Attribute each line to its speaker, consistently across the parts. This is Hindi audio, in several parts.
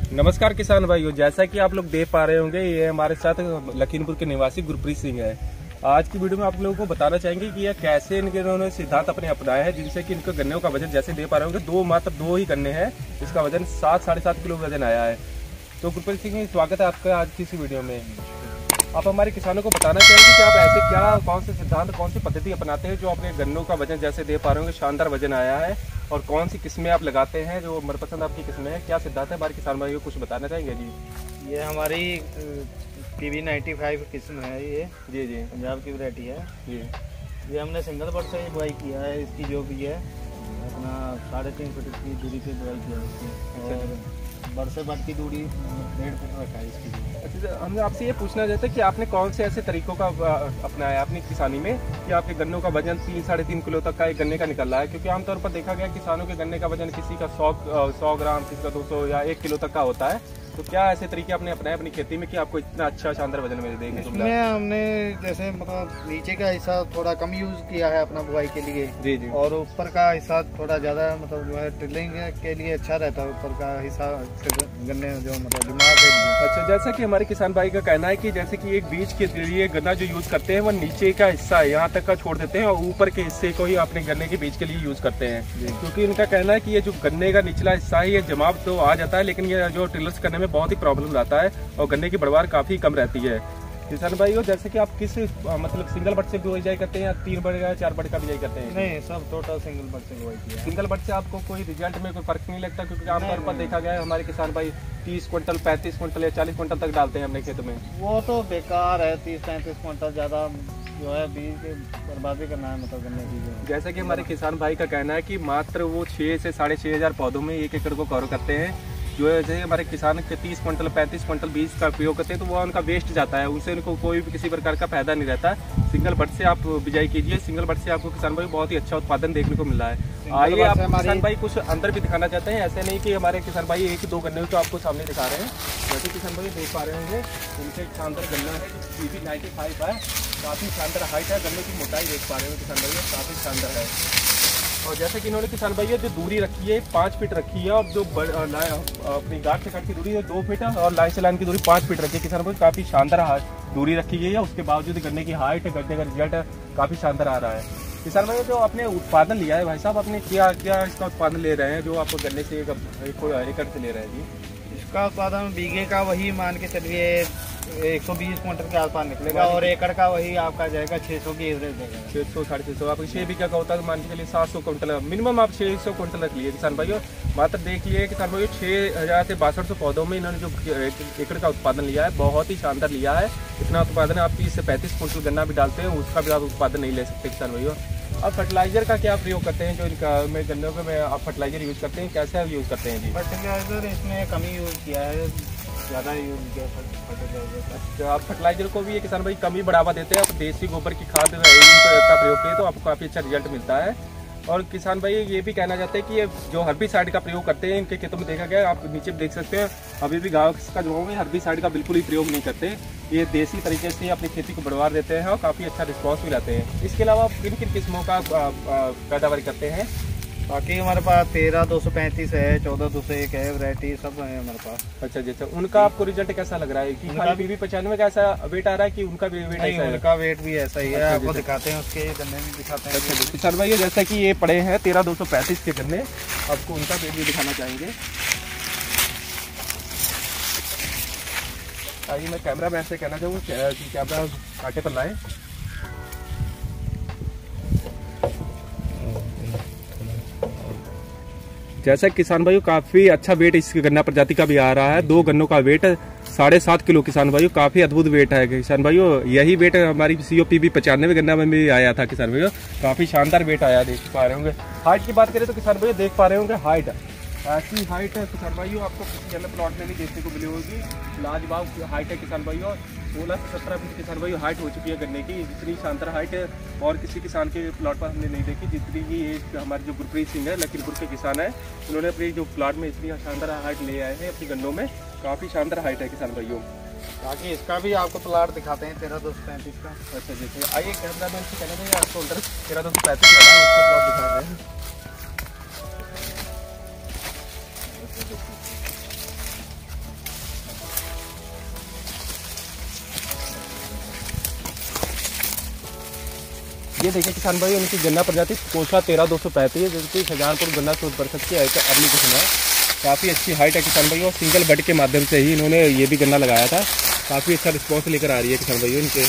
Speaker 1: नमस्कार किसान भाइयों, जैसा कि आप लोग देख पा रहे होंगे ये हमारे साथ लखीमपुर के निवासी गुरप्रीत सिंह है। आज की वीडियो में आप लोगों को बताना चाहेंगे कि यह कैसे इन्होंने सिद्धांत अपने अपनाए हैं जिनसे कि इनके गन्नों का वजन जैसे दे पा रहे होंगे मात्र दो ही गन्ने हैं, इसका वजन 7-7.5 किलो वजन आया है। तो गुरप्रीत सिंह स्वागत है आपका आज की इस वीडियो में। आप हमारे किसानों को बताना चाहेंगे कि आप ऐसे क्या कौन से सिद्धांत कौन सी पद्धति अपनाते हैं जो अपने गन्नों का वजन जैसे दे पा रहे होंगे, शानदार वजन आया है, और कौन सी किस्में आप लगाते हैं जो मनपसंद आपकी किस्में हैं, क्या सिद्धांत है हमारे किसान भाइयों को कुछ बताना चाहेंगे जी?
Speaker 2: ये हमारी PB 95 किस्म है, ये
Speaker 1: जी जी
Speaker 2: पंजाब की वैरायटी है
Speaker 1: जी।
Speaker 2: ये हमने सिंगल बर्ड से बुआई किया है। इसकी जो भी है अपना 3.5 फीट की दूरी पे बुआई किया है इसकी, और बर्ड से बर्ड की दूरी 1.5 फीट रखा है इसकी।
Speaker 1: अच्छा, हमने आपसे ये पूछना चाहते हैं कि आपने कौन से ऐसे तरीकों का अपनाया अपनी किसानी में कि आपके गन्नों का वजन 3-3.5 किलो तक का एक गन्ने का निकल रहा है? क्योंकि आमतौर पर देखा गया किसानों के गन्ने का वजन किसी का 100 ग्राम, किसी का 200 या 1 किलो तक का होता है। तो क्या ऐसे तरीके आपने अपनाए अपनी खेती में कि आपको इतना अच्छा शानदार वजन मिले देखने को मिला?
Speaker 2: हमने जैसे मतलब नीचे का हिस्सा थोड़ा कम यूज किया है अपना बुआई के लिए
Speaker 1: जी जी,
Speaker 2: और ऊपर का हिस्सा थोड़ा ज्यादा मतलब जो है टिलिंग के लिए अच्छा रहता है। ऊपर का हिस्सा गन्ने जो मतलब दिमाग के लिए।
Speaker 1: अच्छा, जैसा कि हमारे किसान भाई का कहना है कि जैसे कि एक बीज के लिए गन्ना जो यूज करते हैं वो नीचे का हिस्सा यहाँ तक का छोड़ देते हैं और ऊपर के हिस्से को ही अपने गन्ने के बीज के लिए यूज करते हैं, क्योंकि इनका कहना है कि ये जो गन्ने का निचला हिस्सा है ये जमाव तो आ जाता है, लेकिन ये जो टिलर्स करने में बहुत ही प्रॉब्लम आता है और गन्ने की पैदावार काफी कम रहती है। किसान भाइयों, जैसे कि आप किस मतलब सिंगल बर्ड से बिजाई करते हैं या 3 बर्ड या 4 बर्ड का बिजाई करते हैं?
Speaker 2: नहीं, सब टोटल सिंगल बर्ड से बुआई किया है।
Speaker 1: सिंगल बर्ड से आपको कोई रिजल्ट में कोई फर्क नहीं लगता? क्योंकि आमतौर पर देखा गया है हमारे किसान भाई 30 क्विंटल, 35 क्विंटल या 40 क्विंटल तक डालते हैं अपने खेत में।
Speaker 2: वो तो बेकार है, 30-35 क्विंटल ज्यादा जो है बीज के बर्बादी करना है मतलब गन्ने की।
Speaker 1: जैसे कि हमारे किसान भाई का कहना है कि मात्र वो 6 से 6,500 पौधों में 1 एकड़ को कवर करते हैं। जो है जैसे हमारे किसान के 30 क्विंटल 35 क्विंटल बीज का उपयोग करते हैं तो वो उनका वेस्ट जाता है, उनसे उनको कोई भी किसी प्रकार का फायदा नहीं रहता। सिंगल बर्ड से आप बिजाई कीजिए, सिंगल बर्ड से आपको किसान भाई बहुत ही अच्छा उत्पादन देखने को मिल रहा है। आइए आप किसान भाई कुछ अंदर भी दिखाना चाहते हैं, ऐसे नहीं कि हमारे किसान भाई 1-2 गन्ने तो आपको सामने दिखा रहे हैं। जैसे किसान भाई देख पा रहे होंगे उनके एक शानदार गन्ना है PB 95 है, काफी शानदार हाइट है, गन्ने की मोटाई देख पा रहे हो किसान भाई काफी शानदार है। और जैसे कि इन्होंने किसान भाई जो दूरी रखी है 5 फीट रखी है, और जो अपनी गांठ से गांठ की दूरी है 2 फीट है और लाइन से लाइन की दूरी 5 फीट रखी है। किसान भाई काफी शानदार दूरी रखी गई है, उसके बावजूद गन्ने की हाइट गन्ने का रिजल्ट काफी शानदार आ रहा है। किसान भाई जो आपने उत्पादन लिया है भाई साहब, आपने क्या क्या इसका उत्पादन ले रहे हैं जो आप गन्ने से एक एकड़ से ले रहे हैं जी?
Speaker 2: इसका उत्पादन बीघे का वही मान के चलिए 120 क्विंटल के आसपास निकलेगा और एकड़ का वही आपका जाएगा 600 की एवरेज देगा।
Speaker 1: 600-650 आप 6 बीघा का होता है मान के चलिए 700 क्विंटल, मिनिमम आप 600 क्विंटल रख लिए किसान भाइयों। मात्र देख लिए किसान भाइयों 6,000 से 6200 पौधों में इन्होंने जो एकड़ का उत्पादन लिया है बहुत ही शानदार लिया है। इतना उत्पादन आप 30 से 35 क्विंटल गन्ना भी डालते हैं उसका भी आप उत्पादन नहीं ले सकते किसान भाइयों। अब फर्टिलाइजर का क्या प्रयोग करते हैं जो इनका में गन्नों में आप फर्टिलाइजर यूज करते हैं, कैसे आप यूज करते हैं जी?
Speaker 2: फर्टिलाइजर इसमें कम ही यूज किया है, ज़्यादा यूज किया फर्टिलाइजर।
Speaker 1: अच्छा, आप फर्टिलाइजर को भी ये किसान भाई कम ही बढ़ावा देते हैं, आप देसी गोबर की खाद का प्रयोग करें तो आपको काफ़ी अच्छा रिजल्ट मिलता है। और किसान भाई ये भी कहना चाहते हैं कि ये जो हर्बिसाइड का प्रयोग करते हैं इनके खेतों में देखा गया है, आप नीचे देख सकते हैं अभी भी गाँव का जो है हर्बिसाइड का बिल्कुल ही प्रयोग नहीं करते, ये देसी तरीके से अपनी खेती को बढ़वा देते हैं और काफ़ी अच्छा रिस्पॉन्स भी लाते हैं। इसके अलावा आप किन किन किस्मों का पैदावार करते हैं?
Speaker 2: बाकी हमारे पास 13-235 है, 14-201 है, वैरायटी सब है हमारे पास।
Speaker 1: अच्छा जी, अच्छा, उनका आपको रिजल्ट कैसा लग रहा है कि खाली PB 95 का ऐसा वेट आ रहा है कि उनका भी वेट ऐसा है?
Speaker 2: उनका वेट भी ऐसा ही है, आपको दिखाते हैं उसके गन्ने भी दिखाते हैं।
Speaker 1: अच्छा किसान भाई जैसा कि ये पड़े हैं 13-235 के गन्ने, आपको उनका वेट भी दिखाना चाहेंगे। आइए मैं कैमरा मैन से कहना चाहूँगा कि कैमरा कांटे पर लाएं। जैसा किसान भाइयों काफी अच्छा वेट इस गन्ना प्रजाति का भी आ रहा है, 2 गन्नों का वेट 7.5 किलो किसान भाइयों, काफी अद्भुत वेट है किसान भाइयों। यही वेट हमारी PB 95 गन्ना में भी आया था किसान भाइयों, काफी शानदार वेट आया देख पा रहे होंगे। हाइट की बात करें तो किसान भाइयों देख पा रहे होंगे हाइट ऐसी हाइट है किसान भाइयों आपको किसी अन्य प्लॉट में नहीं देखने को मिली होगी, लाजवाब हाइट है किसान भाइयों। 16 से 17 फीट किसान भाइयों हाइट हो चुकी है गन्ने की, जितनी शानदार हाइट है और किसी किसान के प्लॉट पर हमने नहीं देखी जितनी की ये हमारे जो गुरप्रीत सिंह है लखीमपुर के किसान है, उन्होंने अपनी जो प्लॉट में इतनी शानदार हाइट ले आए हैं अपनी गन्नों में, काफ़ी शानदार हाइट है किसान भाइयों।
Speaker 2: बाकी इसका भी आपको प्लॉट दिखाते हैं 13-235 का।
Speaker 1: अच्छा जैसे आइए कैमरा मैन से कहना चाहिए आपको अंदर 13-235 लगा है उसका प्लॉट दिखा रहे हैं। ये देखिए किसान भाई, उनकी गन्ना प्रजाति कोसा 13-235 जो कि शाहजहांपुर गन्ना शोध परिषद की एप्लीकेशन है। काफ़ी अच्छी हाइट है किसान भाई, और सिंगल बड के माध्यम से ही इन्होंने ये भी गन्ना लगाया था। काफ़ी अच्छा रिस्पॉन्स लेकर आ रही है किसान भाई इनके।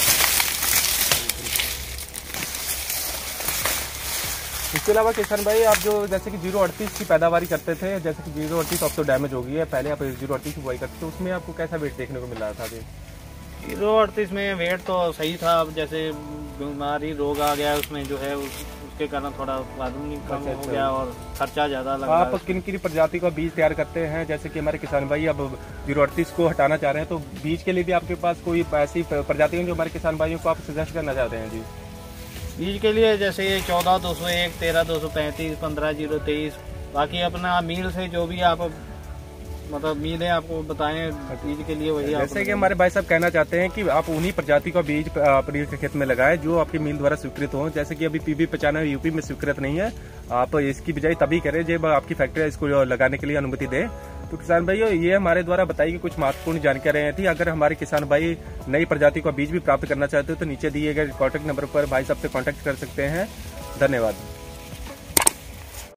Speaker 1: इसके अलावा किसान भाई, आप जो जैसे कि 038 की पैदावारी करते थे, जैसे कि 038 अब तो डैमेज हो गई है, पहले आप 038 की बुआई करते थे, उसमें आपको कैसा वेट देखने को मिल रहा था?
Speaker 2: 038 में वेट तो सही था, अब जैसे बीमारी रोग आ गया उसमें जो है उसके कारण थोड़ा उत्पादन कम हो गया और खर्चा ज़्यादा लगा।
Speaker 1: आप किन किन प्रजाति का बीज तैयार करते हैं? जैसे कि हमारे किसान भाई अब 038 को हटाना चाह रहे हैं, तो बीज के लिए भी आपके पास कोई ऐसी प्रजाति है जो हमारे किसान भाइयों को आप सजेस्ट करना चाहते हैं? जी,
Speaker 2: बीज के लिए जैसे 14-201, 13-235, 15-023, बाकी अपना मील से जो भी आप मतलब मील है आपको बताएं बीज के लिए वही।
Speaker 1: जैसे कि हमारे भाई साहब कहना चाहते हैं कि आप उन्हीं प्रजाति का बीज अपने खेत में लगाएं जो आपकी मील द्वारा स्वीकृत हो। जैसे कि अभी PB95 यूपी में स्वीकृत नहीं है, आप इसकी बिजाई तभी करें जब आपकी फैक्ट्री इसको लगाने के लिए अनुमति दे। तो किसान भाइयों, ये हमारे द्वारा बताई गई कुछ महत्वपूर्ण जानकारियां थी। अगर हमारे किसान भाई नई प्रजाति का बीज भी प्राप्त करना चाहते हो तो नीचे दिए गए कॉन्टैक्ट नंबर पर भाई साहब से कॉन्टैक्ट कर सकते हैं। धन्यवाद।